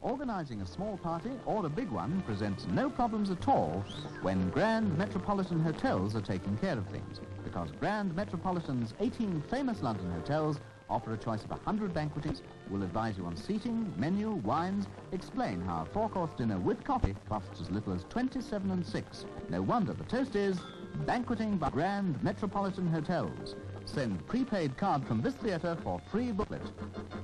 Organising a small party or a big one presents no problems at all when Grand Metropolitan hotels are taking care of things, because Grand Metropolitan's 18 famous London hotels offer a choice of 100 banquetings, will advise you on seating, menu, wines, explain how a four-course dinner with coffee costs as little as 27 6. No wonder the toast is Banqueting by Grand Metropolitan Hotels. Send prepaid card from this theatre for free booklet.